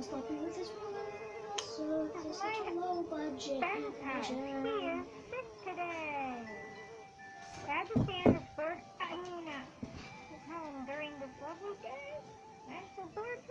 was talking with his mother, so there's such a low budget animation. Sick today. Glad to see his bird. His home during this lovely day. I'm so bored